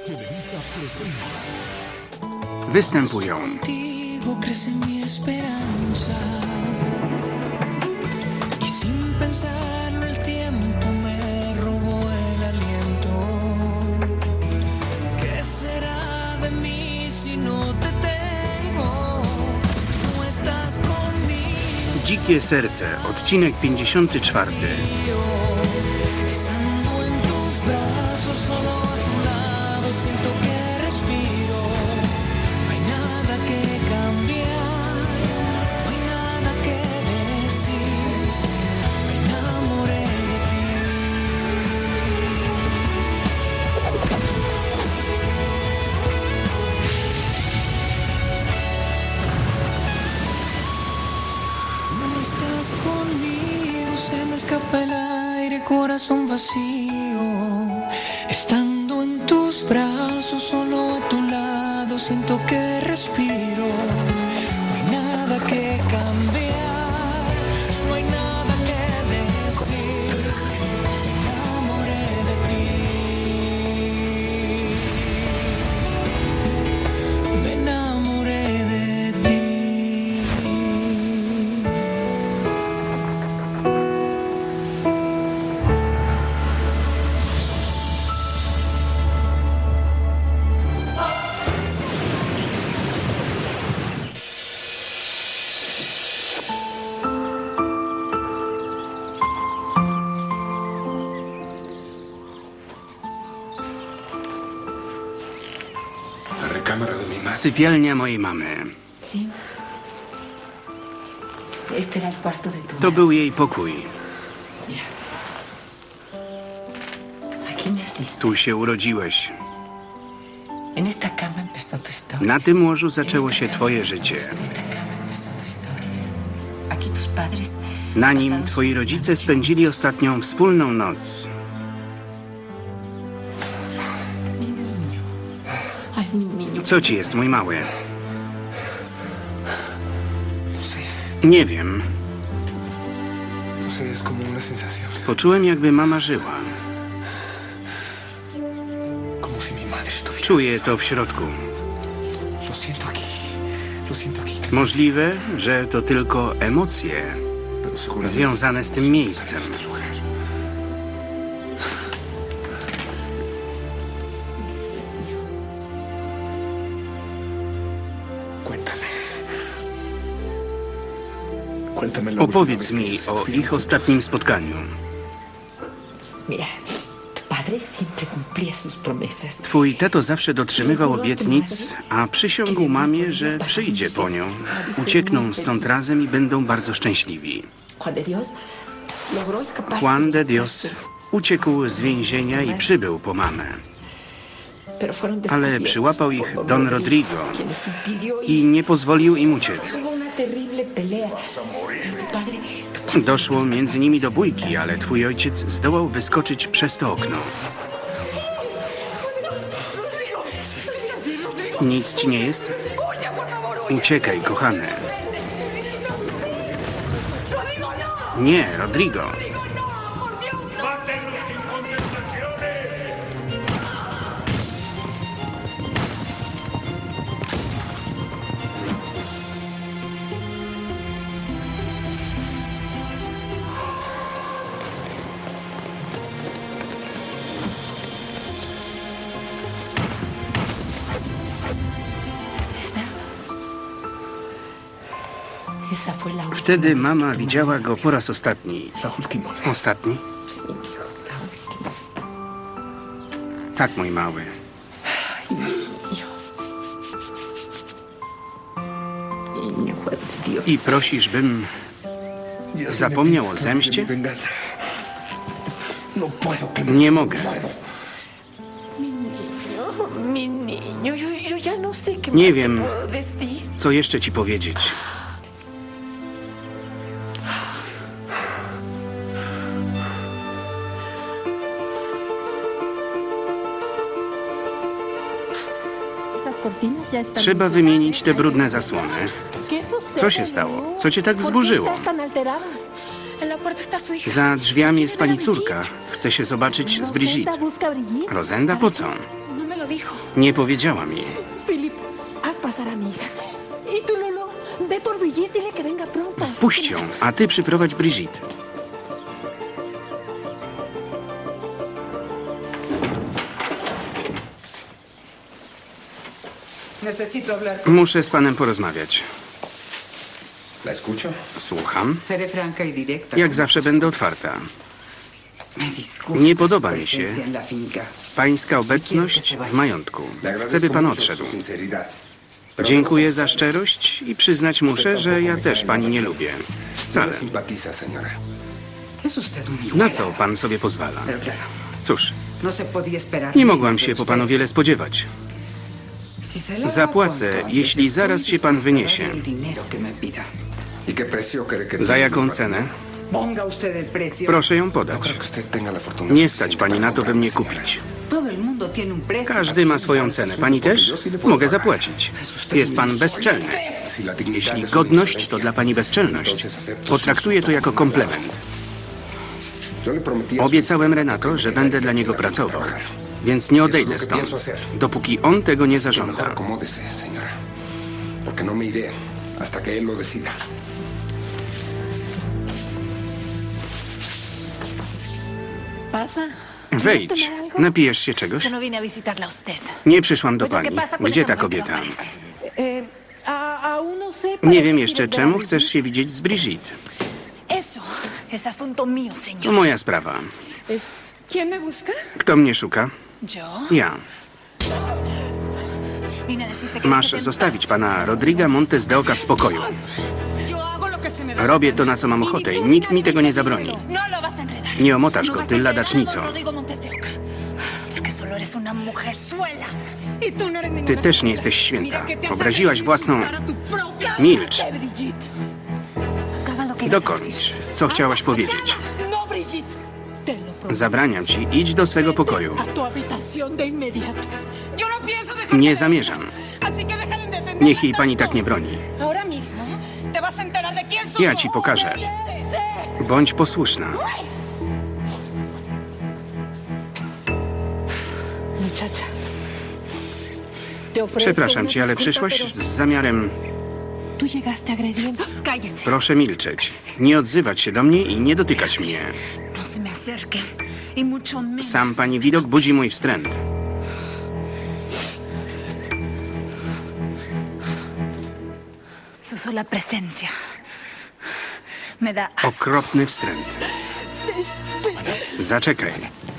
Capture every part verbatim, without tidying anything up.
Występują Dzikie serce, odcinek pięćdziesiąty czwarty. Escapa el aire, corazón vacío. Estando en tus brazos, solo a tu lado, siento que respiro. No hay nada que cambiar, no hay nada que decir. Me enamoré de ti. Me enamoré de ti. Sypialnia mojej mamy. To był jej pokój. Tu się urodziłeś. Na tym łożu zaczęło się twoje życie. Na nim twoi rodzice spędzili ostatnią wspólną noc. Co ci jest, mój mały? Nie wiem. Poczułem, jakby mama żyła. Czuję to w środku. Możliwe, że to tylko emocje związane z tym miejscem. Opowiedz mi o ich ostatnim spotkaniu. Twój tato zawsze dotrzymywał obietnic, a przysiągł mamie, że przyjdzie po nią. Uciekną stąd razem i będą bardzo szczęśliwi. Juan de Dios uciekł z więzienia i przybył po mamę. Ale przyłapał ich Don Rodrigo i nie pozwolił im uciec. Doszło między nimi do bójki, ale twój ojciec zdołał wyskoczyć przez to okno. Nic ci nie jest? Uciekaj, kochany. Nie, Rodrigo. Wtedy mama widziała go po raz ostatni. Ostatni? Tak, mój mały. I prosisz, bym zapomniał o zemście? Nie mogę. Nie wiem, co jeszcze ci powiedzieć. Trzeba wymienić te brudne zasłony. Co się stało? Co cię tak wzburzyło? Za drzwiami jest pani córka. Chce się zobaczyć z Brigitte. Rosenda, po co? lo dijo. Nie powiedziała mi. Filip, haz pasar a mi hija. Y tú, Lolo, ve por Brigitte, dile que venga pronto. Wpuść ją, a ty przyprowadź Brigitte. Necesito hablar con... Muszę z panem porozmawiać. ¿La escucho? Słucham. Seré franca y directa. Jak zawsze będę otwarta. Me disgusta Nie su podoba mi się presencia en la finca. pańska obecność w majątku. Le Chcę, by agradezco pan mucho odszedł. su sinceridad. Pero Dziękuję za szczerość i przyznać muszę, że ja też pani nie lubię. no Wcale. me simpatiza, señora. Es usted un Na igual. co pan sobie pozwala? Pero claro, Cóż, no se podía esperar. nie menos mogłam de się po usted. panu wiele spodziewać. Si se lo Zapłacę, hago cuanto jeśli antes, zaraz estoy się pan dispuesta a wyniesie. darle el dinero que me pida. ¿Y qué precio cree que Za tiene jaką mi cenę? partida? Ponga usted el precio. Proszę ją No podać. creo que usted tenga la fortuna Nie suficiente stać pani para na to, by mnie comprarme, señora. kupić. Todo el mundo tiene un precio. Każdy ma swoją cenę. Pani też? Mogę zapłacić. Jest pan bezczelny. Si la dignidad Jeśli es una godność to insolencia, dla pani bezczelność, entonces acepto potraktuję su to jako insulto komplement. Yo le prometí a su Obiecałem hijo Renato, que że me będę quedaría dla aquí niego en la finca a pracował. trabajar. Więc nie odejdę stąd, dopóki on tego nie Que zażąda. mejor acomódese, señora. Porque no me iré hasta que él lo decida. Pasa. Wejdź, napijesz się czegoś? Yo no vine a visitarla a usted. Nie przyszłam do Bueno, ¿qué pani. pasa con Gdzie esa ta mujer que no kobieta? aparece? Eh, a- aún no sé. para Nie qué wiem quieres jeszcze ver a czemu Brigitte. chcesz się widzieć z Brigitte. Eso es asunto mío, To señor. moja sprawa. Es- ¿Quién me busca? Kto mnie szuka? ¿Yo? Ja. Vine a decirte que Masz dejes en zostawić pana Rodriga Montes de Oca w spokoju. paz. Yo hago lo que se me da. Robię to, na co mam ochotę i nikt mi tego nie zabroni. No lo vas a enredar. Nie omotasz No go, vas ty a enredar a ladacznico. don Rodrigo Montes de Oca. Porque solo eres una mujerzuela. Y tú no eres ninguna Ty też nie mujer. jesteś święta. Mira que te has Obraziłaś własną... a tu propia Milcz. madre, Brigitte. Acaba lo que ibas a Dokończ. decir. Co chciałaś powiedzieć? No, Brigitte. Te lo prometo. Zabraniam ci, idź do swego pokoju. A tu habitación de inmediato. Yo no pienso dejar Nie de- zamierzam. Así que deja de defenderla Niech jej pani tanto. tak nie broni. Ahora mismo te vas a enterar de quién soy Ja yo. ci pokażę. Obedece. Bądź posłuszna. Muchacha. Te ofrezco Przepraszam una cię, ale disculpa, przyszłaś pero z zamiarem... tú llegaste agrediendo. Cállese. Proszę milczeć. Nie odzywać się do mnie i nie dotykać mnie. No se me acerque. Y mucho menos. Sam pani widok budzi mój wstręt. Su sola presencia me da asco. Okropny wstręt. Zaczekaj.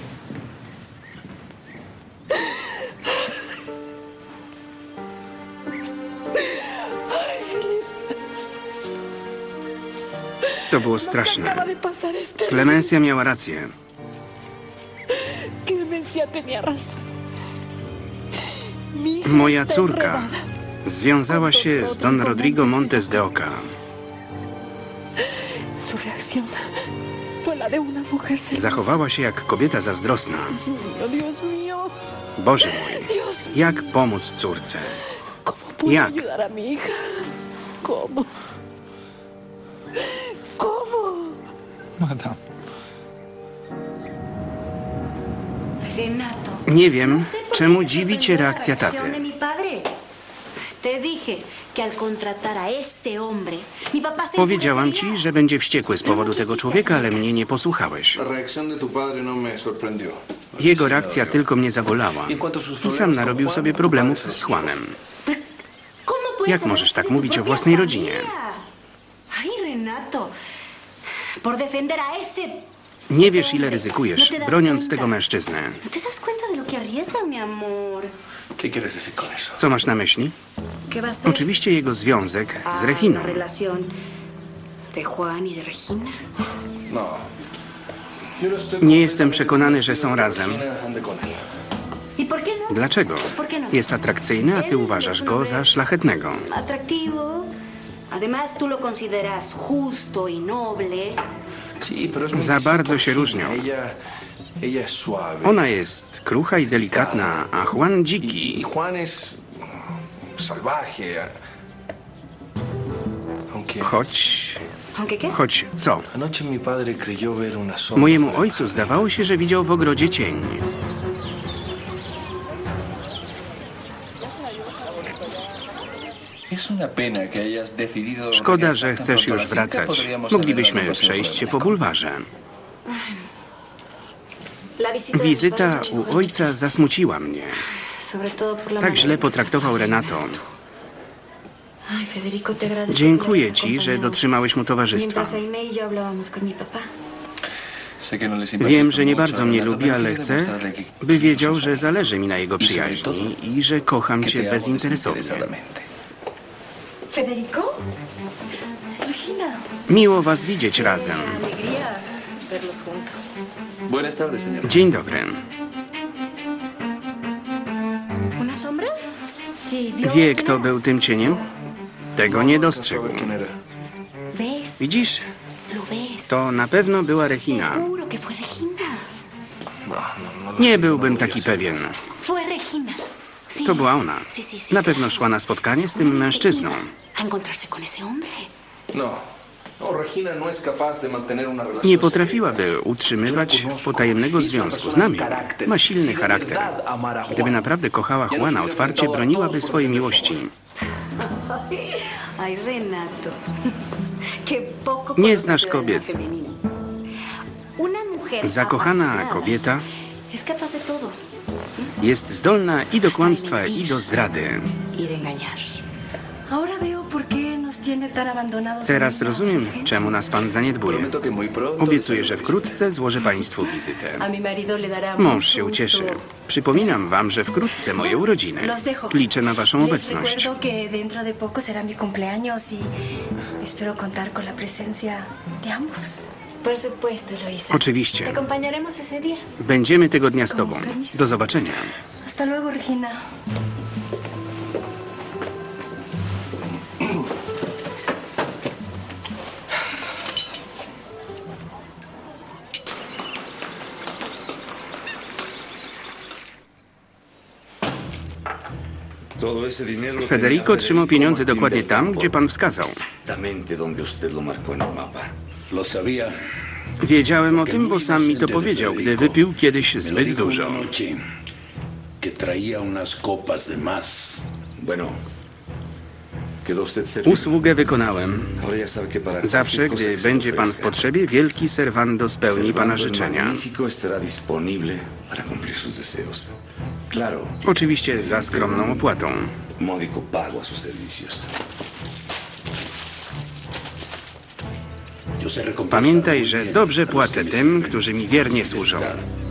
To było straszne. Acaba de pasar este. Klemencja miała rację. Clemencia tenía razón. Mi hija Moja está córka enredada. związała się z Don Rodrigo Montes de Oca. Su reacción fue la de una mujer celosa. Zachowała się jak kobieta zazdrosna. Dios mío, Dios mío. Boże mój, Dios, jak pomóc córce? ¿cómo puedo Jak? ayudar a mi hija? ¿Cómo? ¿Cómo? Madame. Renato. Nie wiem, czemu dziwi cię reakcja de taty. mi padre. Te dije que al contratar a ese hombre, mi papá se Powiedziałam enfurecería. ci, że będzie wściekły z powodu tego człowieka, ale mnie nie posłuchałeś. La reacción de tu padre no me sorprendió. Jego reakcja tylko mnie zabolała. I sam narobił sobie problemów z Juanem. Pero, ¿cómo puedes Jak hablar możesz así tak de tu mówić o propia własnej rodzinie? familia? Ay, Renato. Por defender a ese... Nie wiesz, ile ryzykujesz, broniąc tego mężczyznę. ¿No te das cuenta de lo que arriesga, mi amor? ¿Qué quieres decir con eso? Co masz na myśli? ¿Qué va a ser? Oczywiście jego związek z Ah, Reginą. la relación de Juan y de Regina. No. Yo no estoy Nie jestem przekonany, że są razem. Regina ande con él. ¿Y por qué no? Dlaczego? ¿Por qué no? Jest atrakcyjny, a ty uważasz go za szlachetnego. Atractivo. Además, tú lo consideras justo y noble. Sí, pero es muy Za distinto bardzo a się Regina. różnią. Ella, ella es suave. Ona jest krucha i delikatna, a Juan Y, dziki. y Juan es salvaje. Aunque Choć... ¿Aunque qué? Choć co? anoche mi padre creyó ver una sombra. Mojemu ojcu zdawało się, że widział w ogrodzie cień. Szkoda, że chcesz już wracać. Moglibyśmy przejść się po bulwarze. Wizyta u ojca zasmuciła mnie. Tak źle potraktował Renato. Dziękuję ci, że dotrzymałeś mu towarzystwa. Wiem, że nie bardzo mnie lubi, ale chcę, by wiedział, że zależy mi na jego przyjaźni i że kocham cię bezinteresownie. Federico? Regina. Miło was widzieć razem. Dzień dobry. Wie, kto był tym cieniem? Tego nie dostrzegł. Widzisz? To na pewno była Regina. Nie byłbym taki pewien. To była ona. Na pewno szła na spotkanie z tym mężczyzną. Nie potrafiłaby utrzymywać potajemnego związku z nami. Ma silny charakter. Gdyby naprawdę kochała Juana otwarcie, broniłaby swojej miłości. Nie znasz kobiet. Zakochana kobieta jest zdolna i do kłamstwa, i do zdrady. Teraz rozumiem, czemu nas pan zaniedbuje. Obiecuję, że wkrótce złożę państwu wizytę. Mąż się ucieszy. Przypominam wam, że wkrótce moje urodziny. Liczę na waszą obecność. Oczywiście. Będziemy tego dnia z tobą. Do zobaczenia. Hasta luego, Regina. Federico trzymał pieniądze dokładnie tam, gdzie pan wskazał. Wiedziałem o tym, bo sam mi to powiedział, gdy wypił kiedyś zbyt dużo. Usługę wykonałem. Zawsze, gdy będzie pan w potrzebie, wielki Servando spełni pana życzenia. Oczywiście za skromną opłatą. Pamiętaj, że dobrze płacę tym, którzy mi wiernie służą.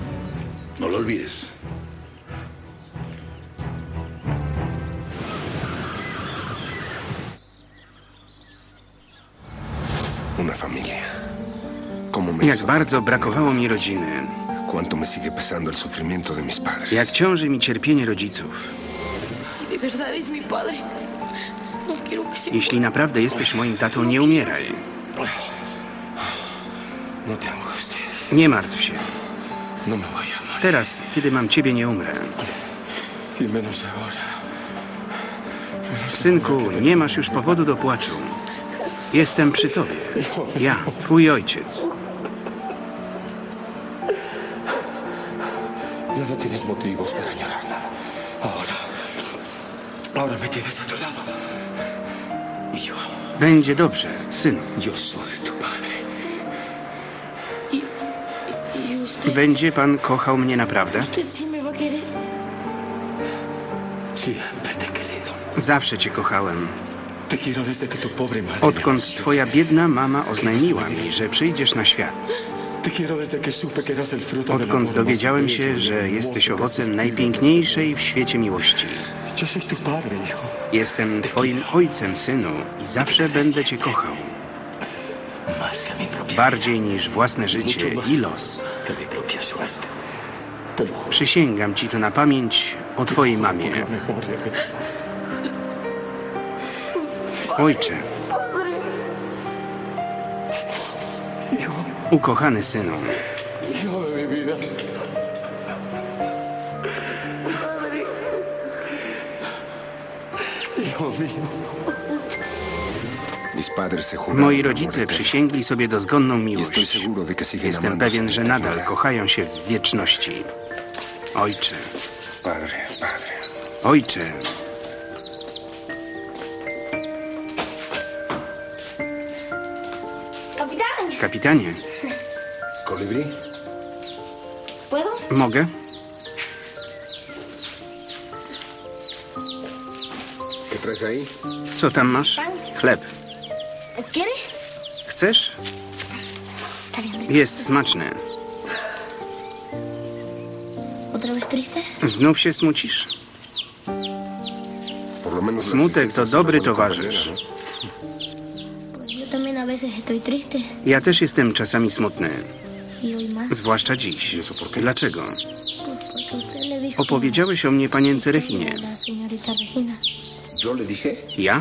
Jak bardzo brakowało mi rodziny. Jak ciąży mi cierpienie rodziców. Jeśli naprawdę jesteś moim tatą, nie umieraj. Nie martw się. Teraz, kiedy mam ciebie, nie umrę. Synku, nie masz już powodu do płaczu. Jestem przy tobie. Ja, twój ojciec. Ya no tienes motivos para llorar nada. Ahora, ahora me tienes a tu lado. Y yo. Będzie dobrze, synu. Yo soy tu padre. Będzie pan kochał mnie naprawdę? Siempre te he querido. Zawsze cię kochałem. Te quiero desde que tu pobre madre. Odkąd twoja biedna mama oznajmiła mi, że przyjdziesz na świat. Odkąd dowiedziałem się, że jesteś owocem najpiękniejszej w świecie miłości. Jestem twoim ojcem, synu, i zawsze będę cię kochał. Bardziej niż własne życie i los. Przysięgam ci to na pamięć o twojej mamie. Ojcze. Ukochany synu. Moi rodzice przysięgli sobie dozgonną miłość. Jestem pewien, że nadal kochają się w wieczności. Ojcze. Ojcze. Kapitanie. ¿Colibrí? ¿Puedo? Mogę? ¿Qué traes ahí? Co tam masz? Chleb. ¿Quiere? Chcesz? Jest smaczny. ¿Otra vez triste? Znów się smucisz? Smutek to dobry towarzysz. Yo también a veces estoy triste. Ja też jestem czasami smutny. Y hoy más. Zwłaszcza dziś. Dlaczego? Pues porque usted le dijo Opowiedziałeś o mnie panience Reginie. a la señorita Regina. ¿Yo le dije? Ja?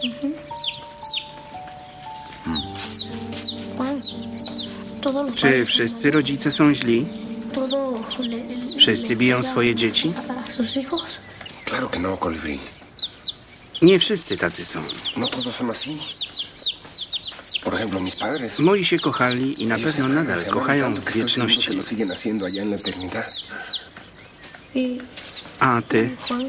Juan, todos los Czy padres wszyscy rodzice są źli? todo le, le- Wszyscy le biją pega swoje dzieci? a sus hijos. Claro que no, Colibrí. Nie wszyscy tacy są. No todos son así. Por ejemplo, mis padres. Moi się kochali i na Ellos pewno se aman, nadal se aman kochają tanto w que estoy seguro que wieczności. lo siguen haciendo allá en la eternidad. Y A ty? Juan,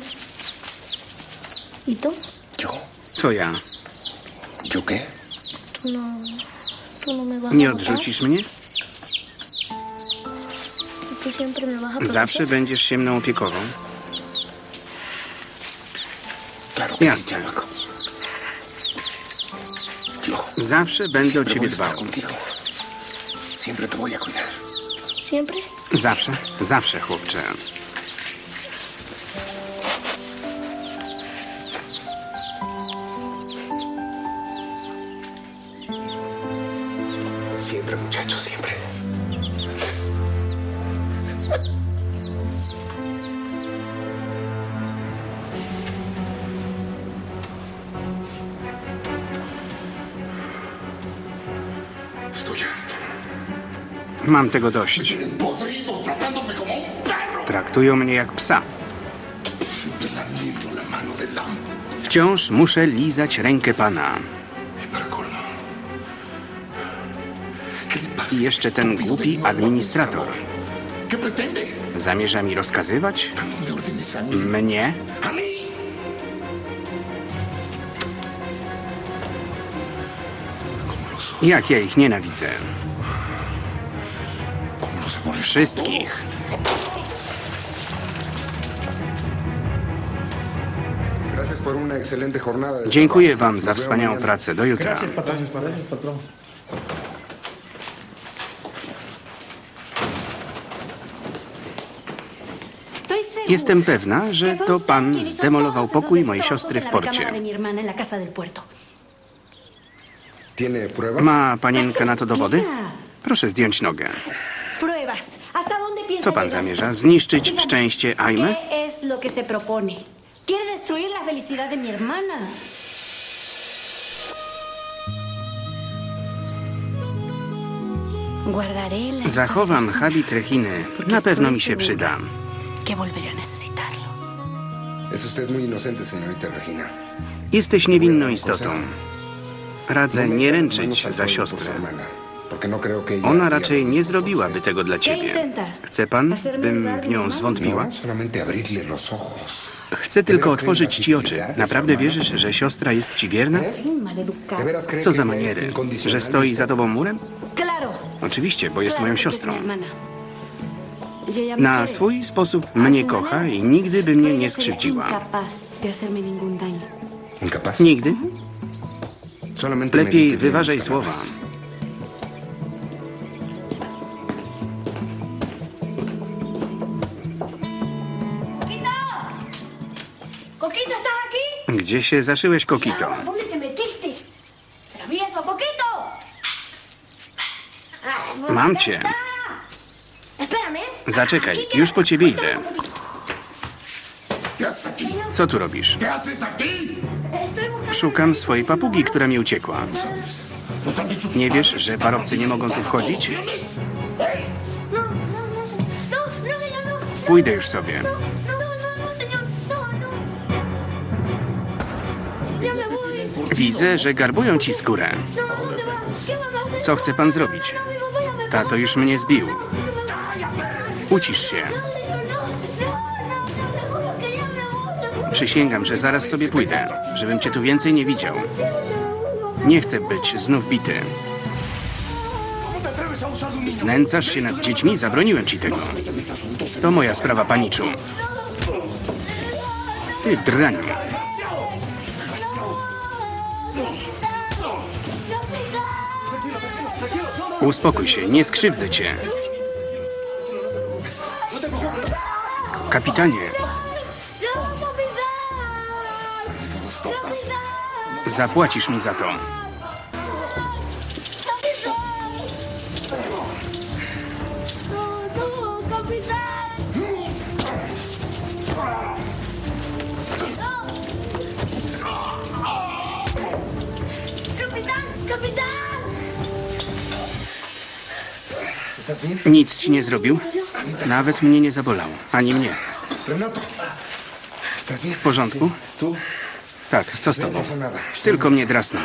¿y tú? ¿Yo? Co ja? ¿Yo qué? ¿Tú no, tú no me vas Nie a botar? odrzucisz mnie? ¿Tú siempre me vas a proteger? Zawsze będziesz się mną opiekował? Claro que sí, Jasne. chamaco. Yo Zawsze będę o siempre ciebie voy a estar dbał. contigo. Siempre te voy a cuidar. ¿Siempre? Zawsze? Zawsze, chłopcze. Siempre, muchachos, siempre. Estoy harto. Mam tego dość. Podrido, tratándome como un perro. Traktują mnie jak psa. Siempre lamiendo la mano del amo. Wciąż muszę lizać rękę pana. Y para colmo. ¿Qué le pasa? I jeszcze ten głupi administrator. ¿Qué pretende? Zamierza mi rozkazywać? Dándome órdenes a mí. Mnie? A mí. Como los ojos. Jak ja ich nienawidzę. Como los aborrezco. Wszystkich. Gracias por una excelente jornada de Dziękuję trabajo. wam za Nos vemos wspaniałą mañana. pracę. Do jutra. Gracias, patrón. Estoy segura Jestem pewna, że que fue to usted pan quien hizo zdemolował todos esos pokój mojej destrozos siostry en w la porcie. recámara de mi hermana en la casa del puerto. ¿Tiene pruebas? Ma panienka na to dowody? Mira, Proszę zdjąć nogę. pruebas. ¿Hasta dónde piensa Co pan llegar? zamierza? Zniszczyć Dígame, szczęście Aime? ¿Qué es lo que se propone? Quiere destruir la felicidad de mi hermana. Guardaré la Zachowam habit Reginy. Na pewno mi się przyda. que volveré a necesitarlo. Es usted muy inocente, señorita Regina. Jesteś niewinną istotą. Radzę nie ręczyć za siostrę. Ona raczej nie zrobiłaby tego dla ciebie. Chce pan, bym w nią zwątpiła? Chcę tylko otworzyć ci oczy. Naprawdę wierzysz, że siostra jest ci wierna? Co za maniery? Że stoi za tobą murem? Oczywiście, bo jest moją siostrą. Na swój sposób mnie kocha i nigdy by mnie nie skrzywdziła. Nigdy? Lepiej wyważaj słowa. Coquito, ¿estás aquí? Gdzie się zaszyłeś, Kokito? ¿Dónde te metiste? Travieso, Coquito. Ah, Mam ¿dónde cię. está? Espérame. Zaczekaj, już po ciebie idę. Co tu robisz? Szukam swojej papugi, która mi uciekła. Nie wiesz, że parobcy nie mogą tu wchodzić? No, no, no, no, no, no. Pójdę już sobie. No, no, no, señor. No, no. Ya me voy. Widzę, że garbują ci skórę. No, ¿dónde va? ¿Qué vas a hacer? Co chce pan zrobić? No, mi papá ya me Tato już mnie zbił. Ucisz się. No, señor, no, no, no, te juro que ya me voy. Przysięgam, że zaraz sobie pójdę, żebym cię tu więcej nie widział. Nie chcę być znów bity. Znęcasz się nad dziećmi? Zabroniłem ci tego. To moja sprawa, paniczu. Ty draniu. Uspokój się, nie skrzywdzę cię. Kapitanie. Zapłacisz mi za to. Nic ci nie zrobił? Nawet mnie nie zabolał. Ani mnie. W porządku? Tak, co z tobą? Tylko mnie drasnął.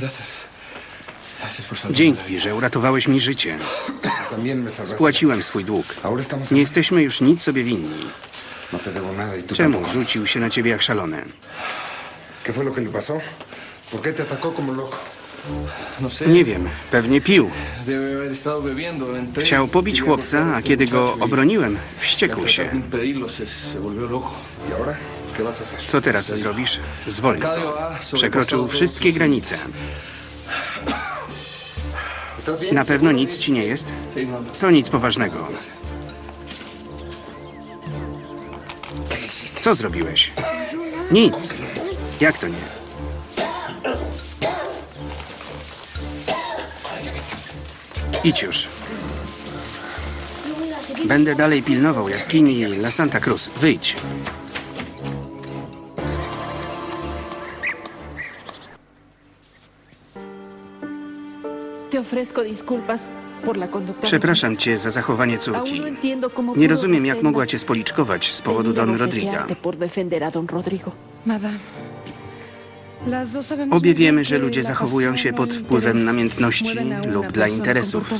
Dzięki, że uratowałeś mi życie. Spłaciłem swój dług. Nie jesteśmy już nic sobie winni. Czemu rzucił się na ciebie jak szalony? Nie wiem, pewnie pił. Chciał pobić chłopca, a kiedy go obroniłem, wściekł się. Co teraz zrobisz? Zwolnij go. Przekroczył wszystkie granice. Na pewno nic ci nie jest? To nic poważnego. Co zrobiłeś? Nic. Jak to nie? Idź już. Będę dalej pilnował jaskini La Santa Cruz. Wyjdź. Przepraszam cię za zachowanie córki. Nie rozumiem, jak mogła cię spoliczkować z powodu Don Rodriga. Obie wiemy, że ludzie zachowują się pod wpływem namiętności lub dla interesów.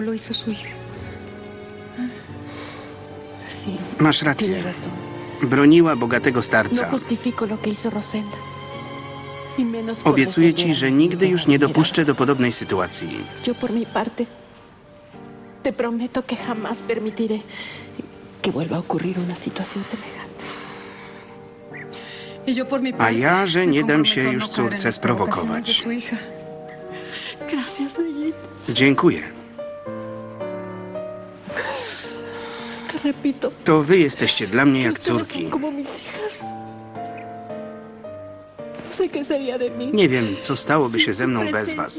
Masz rację. Broniła bogatego starca. Obiecuję ci, że nigdy już nie dopuszczę do podobnej sytuacji. Te prometo que jamás permitiré que vuelva a ocurrir una situación semejante. A ja, że nie dam się już córce sprowokować. Dziękuję. To wy jesteście dla mnie jak córki. Nie wiem, co stałoby się ze mną bez was.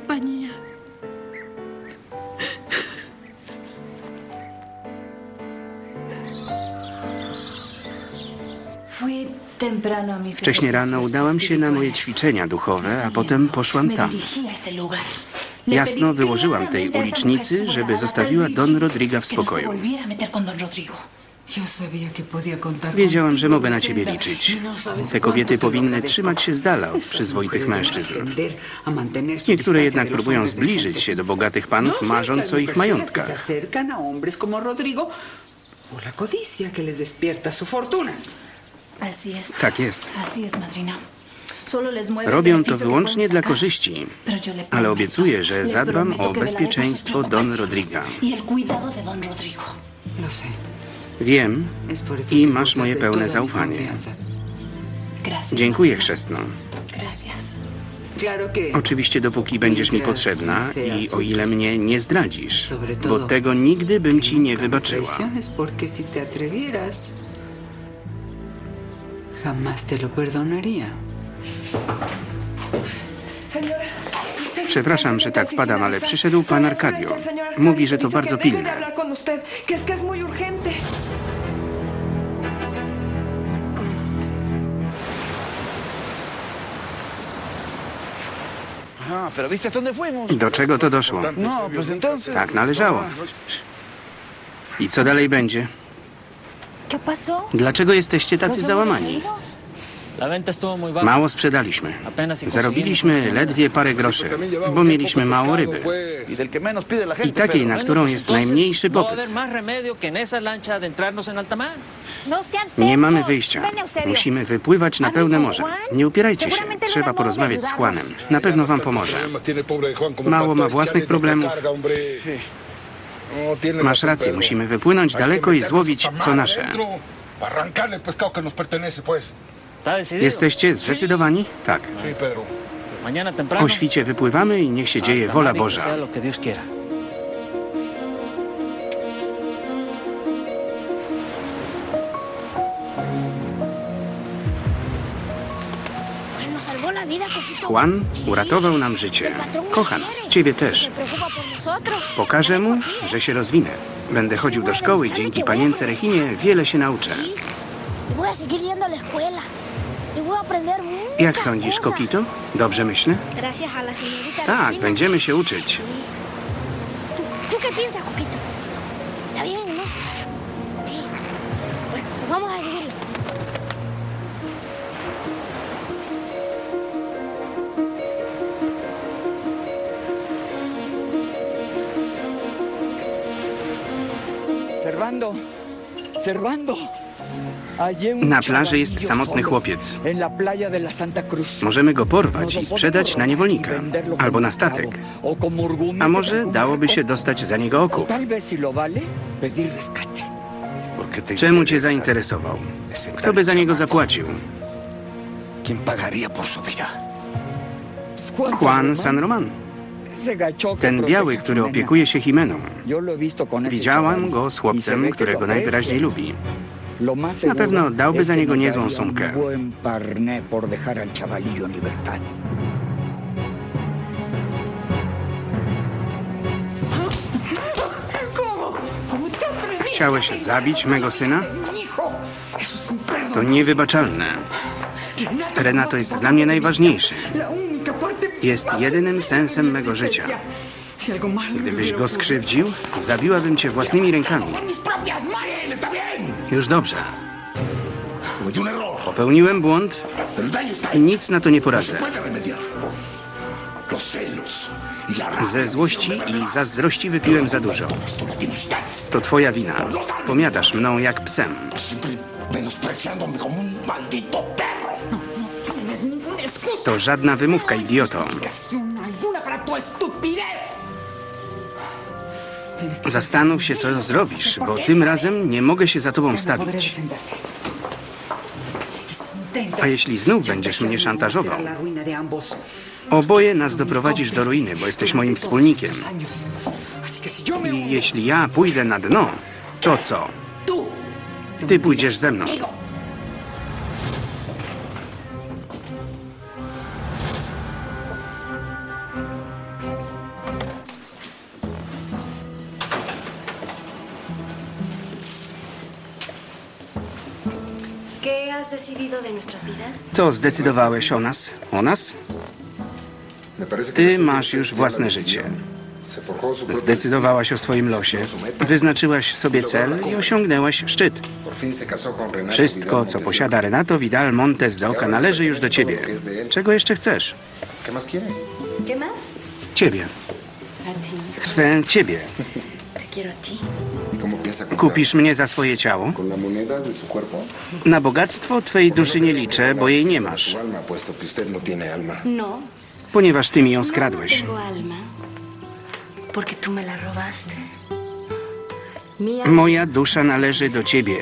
Wcześnie rano udałam się na moje ćwiczenia duchowe, a potem poszłam tam. Jasno wyłożyłam tej ulicznicy, żeby zostawiła Don Rodriga w spokoju. Wiedziałam, że mogę na ciebie liczyć. Te kobiety powinny trzymać się z dala od przyzwoitych mężczyzn. Niektóre jednak próbują zbliżyć się do bogatych panów, marząc o ich majątkach. Tak jest. Robią to wyłącznie dla korzyści, ale obiecuję, że zadbam o bezpieczeństwo Don Rodriga. Wiem i masz moje pełne zaufanie. Dziękuję, chrzestno. Oczywiście dopóki będziesz mi potrzebna i o ile mnie nie zdradzisz, bo tego nigdy bym ci nie wybaczyła. Jamás te lo perdonaría. Przepraszam, że tak wpadam, ale przyszedł pan Arcadio. Mówi, że to bardzo pilne. Do czego to doszło? Tak należało. I co dalej będzie? Dlaczego jesteście tacy załamani? Mało sprzedaliśmy. Zarobiliśmy ledwie parę groszy, bo mieliśmy mało ryby. I takiej, na którą jest najmniejszy popyt. Nie mamy wyjścia. Musimy wypływać na pełne morze. Nie upierajcie się. Trzeba porozmawiać z Juanem. Na pewno wam pomoże. Mało ma własnych problemów. Masz rację, musimy wypłynąć daleko i złowić co nasze. Jesteście zdecydowani? Tak. O świcie wypływamy i niech się dzieje wola Boża. Juan uratował nam życie. Kocha nas. Ciebie też. Pokażę mu, że się rozwinę. Będę chodził do szkoły i dzięki panience Reginie wiele się nauczę. Jak sądzisz, Coquito? Dobrze myślę? Tak, będziemy się uczyć. Servando, Servando. Na plaży jest samotny chłopiec. Możemy go porwać i sprzedać na niewolnika, albo na statek. A może dałoby się dostać za niego okup. Czemu cię zainteresował? Kto by za niego zapłacił? Juan San Román. Ten biały, który opiekuje się Jimeną. Widziałam go z chłopcem, którego najwyraźniej lubi. Na pewno dałby za niego niezłą sumkę. Chciałeś zabić mego syna? To niewybaczalne. Renato jest dla mnie najważniejszy. Jest jedynym sensem mego życia. Gdybyś go skrzywdził, zabiłabym cię własnymi rękami. Już dobrze. Popełniłem błąd i nic na to nie poradzę. Ze złości i zazdrości wypiłem za dużo. To twoja wina. Pomiatasz mną jak psem. To żadna wymówka, idioto. Zastanów się, co zrobisz, bo tym razem nie mogę się za tobą wstawić. A jeśli znów będziesz mnie szantażował, oboje nas doprowadzisz do ruiny, bo jesteś moim wspólnikiem. I jeśli ja pójdę na dno, to co? Ty pójdziesz ze mną. Co zdecydowałeś o nas? O nas? Ty masz już własne życie. Zdecydowałaś o swoim losie. Wyznaczyłaś sobie cel i osiągnęłaś szczyt. Wszystko, co posiada Renato Vidal Montes de Oca, należy już do ciebie. Czego jeszcze chcesz? Ciebie. Chcę ciebie. Kupisz mnie za swoje ciało? Na bogactwo twej duszy nie liczę, bo jej nie masz. Ponieważ ty mi ją skradłeś. Moja dusza należy do ciebie.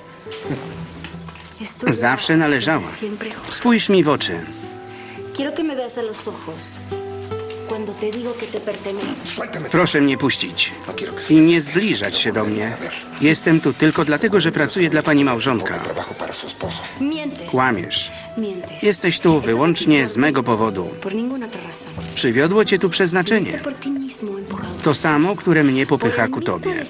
Zawsze należała. Spójrz mi w oczy. Proszę mnie puścić i nie zbliżać się do mnie. Jestem tu tylko dlatego, że pracuję dla pani małżonka. Kłamiesz. Jesteś tu wyłącznie z mego powodu. Przywiodło cię tu przeznaczenie. To samo, które mnie popycha ku tobie.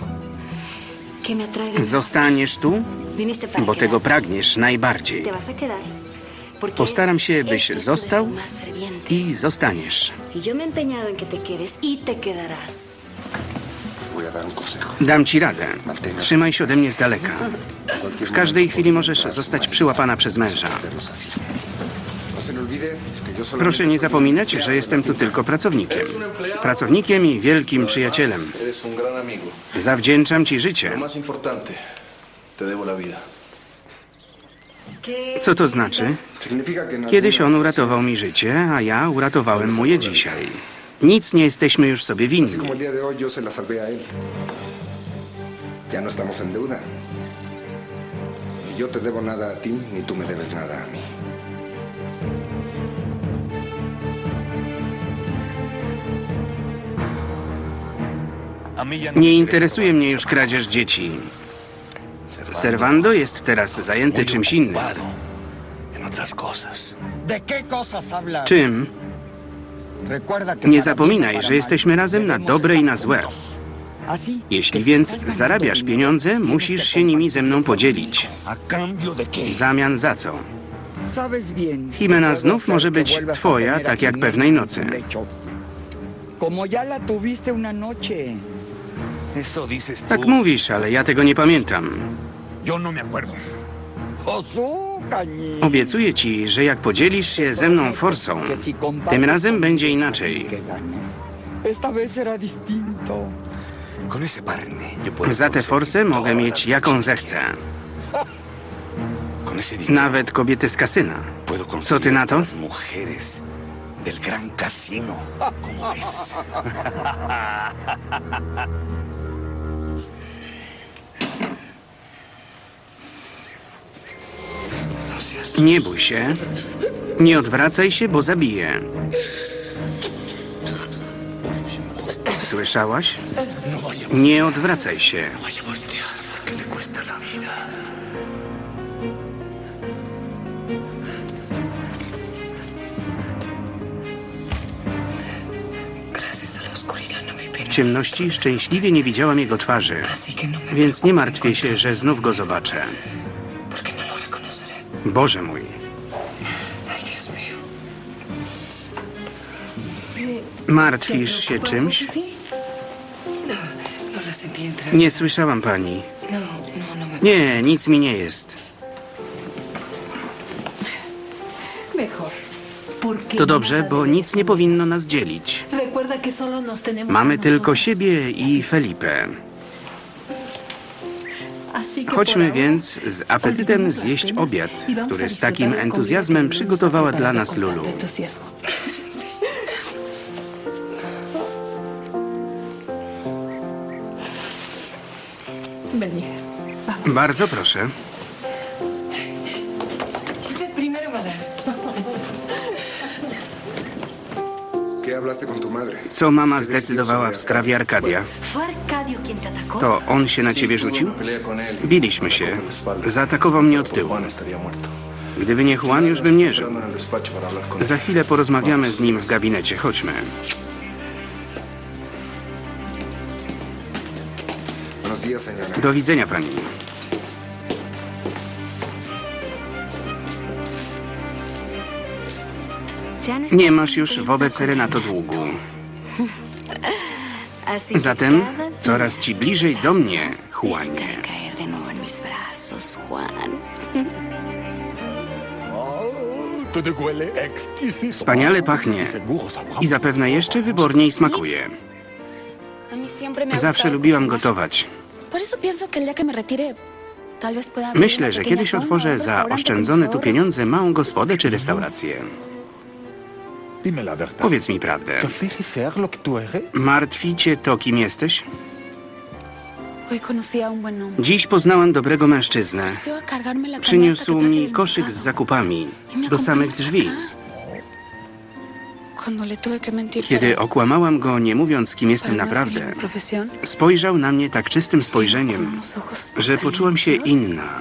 Zostaniesz tu, bo tego pragniesz najbardziej. Postaram się, byś został i zostaniesz. Dam ci radę. Trzymaj się ode mnie z daleka. W każdej chwili możesz zostać przyłapana przez męża. Proszę nie zapominać, że jestem tu tylko pracownikiem. Pracownikiem i wielkim przyjacielem. Zawdzięczam ci życie. Co to znaczy? Kiedyś on uratował mi życie, a ja uratowałem mu je dzisiaj. Nic nie jesteśmy już sobie winni. Así como el día de hoy yo se la salvé a él. Ya no estamos en deuda. Ni yo te debo nada a ti, ni tú me debes nada a mí. Nie interesuje mnie już kradzież dzieci. Servando jest teraz zajęty czymś innym. Czym? Nie zapominaj, że jesteśmy razem na dobre i na złe. Jeśli więc zarabiasz pieniądze, musisz się nimi ze mną podzielić. W zamian za co? Jimena znów może być twoja, tak jak pewnej nocy. Tak mówisz, ale ja tego nie pamiętam. Obiecuję ci, że jak podzielisz się ze mną forsą, tym razem będzie inaczej. Za tę forsę mogę mieć jaką zechcę. Nawet kobietę z kasyna. Co ty na to? Nie bój się. Nie odwracaj się, bo zabiję. Słyszałaś? Nie odwracaj się. W ciemności szczęśliwie nie widziałam jego twarzy, więc nie martwię się, że znów go zobaczę. Boże mój. Martwisz się czymś? Nie słyszałam pani. Nie, nic mi nie jest. To dobrze, bo nic nie powinno nas dzielić. Mamy tylko siebie i Felipe. Chodźmy więc z apetytem zjeść obiad, który z takim entuzjazmem przygotowała dla nas Lulu. Bardzo proszę. Co mama zdecydowała w sprawie Arkadia? To on się na ciebie rzucił? Biliśmy się. Zaatakował mnie od tyłu. Gdyby nie Juan, już bym nie żył. Za chwilę porozmawiamy z nim w gabinecie. Chodźmy. Do widzenia, pani. Nie masz już wobec Renato długu. Zatem coraz ci bliżej do mnie, Juanie. Wspaniale pachnie i zapewne jeszcze wyborniej smakuje. Zawsze lubiłam gotować. Myślę, że kiedyś otworzę za oszczędzone tu pieniądze małą gospodę czy restaurację. Powiedz mi prawdę. Martwi cię to, kim jesteś? Dziś poznałam dobrego mężczyznę. Przyniósł mi koszyk z zakupami do samych drzwi. Kiedy okłamałam go, nie mówiąc, kim jestem naprawdę, spojrzał na mnie tak czystym spojrzeniem, że poczułam się inna.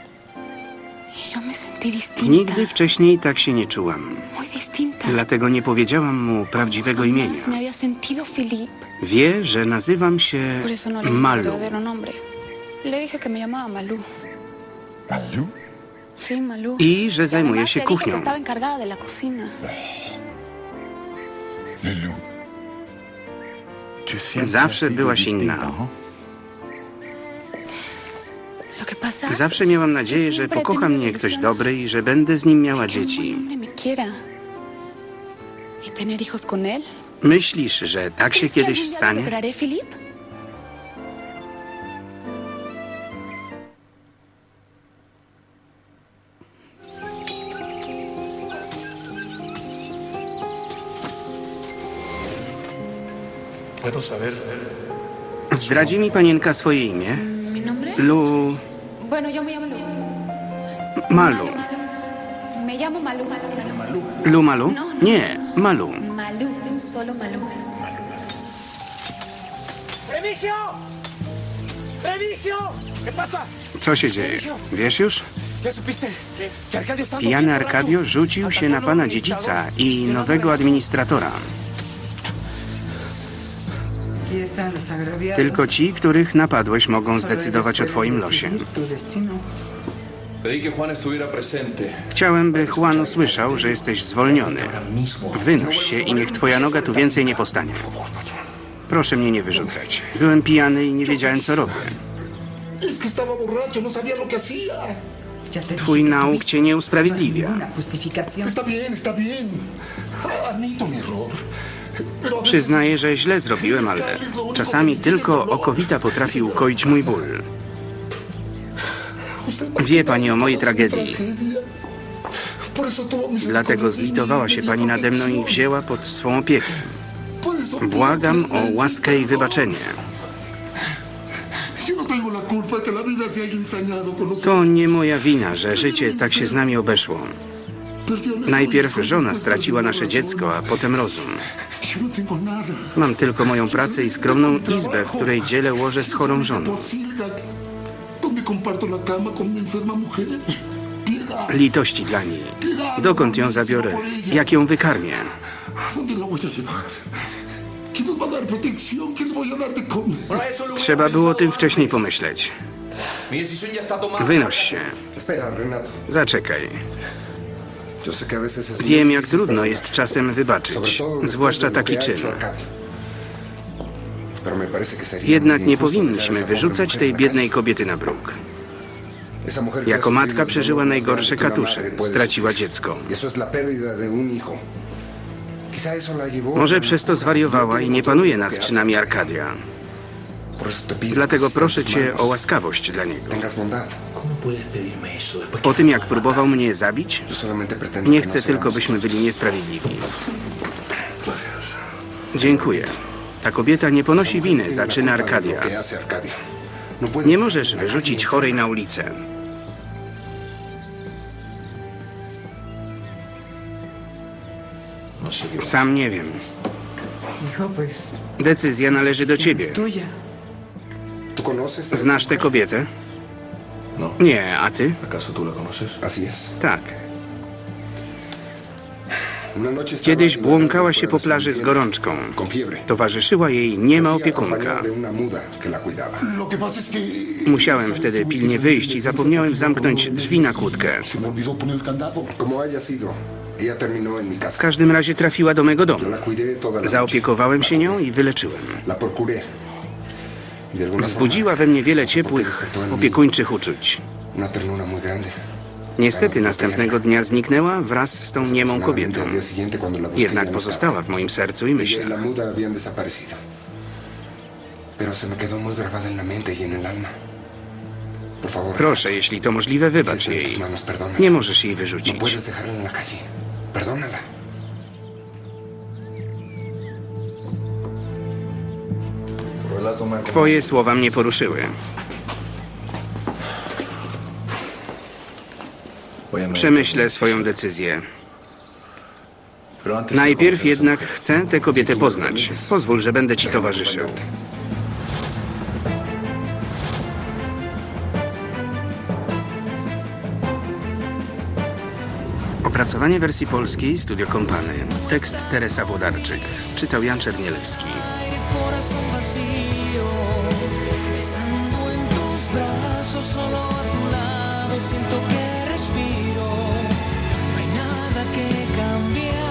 Nigdy wcześniej tak się nie czułam. Dlatego nie powiedziałam mu prawdziwego imienia. Wie, że nazywam się Malu. I że zajmuję się kuchnią. Zawsze byłaś inna. Zawsze miałam nadzieję, że pokocha mnie ktoś dobry i że będę z nim miała dzieci. Myślisz, że tak się kiedyś stanie? Zdradzi mi panienka swoje imię? Lu... Malu. Lu Malu? Nie, Malu. Co się dzieje? Wiesz już? Pijany Arkadio rzucił się na pana dziedzica i nowego administratora. Tylko ci, których napadłeś, mogą zdecydować o twoim losie. Chciałem, by Juan usłyszał, że jesteś zwolniony. Wynoś się i niech twoja noga tu więcej nie postanie. Proszę mnie nie wyrzucać. Byłem pijany i nie wiedziałem, co robię. Twój nauk cię nie usprawiedliwia. Przyznaję, że źle zrobiłem, ale czasami tylko okowita potrafi ukoić mój ból. Wie pani o mojej tragedii. Dlatego zlitowała się pani nade mną i wzięła pod swą opiekę. Błagam o łaskę i wybaczenie. To nie moja wina, że życie tak się z nami obeszło. Najpierw żona straciła nasze dziecko, a potem rozum. Mam tylko moją pracę i skromną izbę, w której dzielę łoże z chorą żoną. Litości dla niej. Dokąd ją zabiorę? Jak ją wykarmię? Trzeba było o tym wcześniej pomyśleć. Wynoś się. Zaczekaj. Wiem, jak trudno jest czasem wybaczyć, zwłaszcza taki czyn. Jednak nie powinniśmy wyrzucać tej biednej kobiety na bruk. Jako matka przeżyła najgorsze katusze, straciła dziecko. Może przez to zwariowała i nie panuje nad czynami Arkadia. Dlatego proszę cię o łaskawość dla niego. Po tym, jak próbował mnie zabić, nie chcę tylko, byśmy byli niesprawiedliwi. Dziękuję. Ta kobieta nie ponosi winy za czyny Arkadia. Nie możesz wyrzucić chorej na ulicę. Sam nie wiem. Decyzja należy do ciebie. Znasz tę kobietę? Nie, a ty? Tak. Kiedyś błąkała się po plaży z gorączką. Towarzyszyła jej niema opiekunka. Musiałem wtedy pilnie wyjść i zapomniałem zamknąć drzwi na kłódkę. W każdym razie trafiła do mego domu. Zaopiekowałem się nią i wyleczyłem. Wzbudziła we mnie wiele ciepłych, opiekuńczych uczuć. Niestety następnego dnia zniknęła wraz z tą niemą kobietą. Jednak pozostała w moim sercu i myślach. Proszę, jeśli to możliwe, wybacz jej. Nie możesz jej wyrzucić. Twoje słowa mnie poruszyły. Przemyślę swoją decyzję. Najpierw jednak chcę tę kobietę poznać. Pozwól, że będę ci towarzyszył. Opracowanie wersji polskiej Studio Kompany. Tekst Teresa Włodarczyk. Czytał Jan Czernielewski. Siento que respiro, no hay nada que cambiar.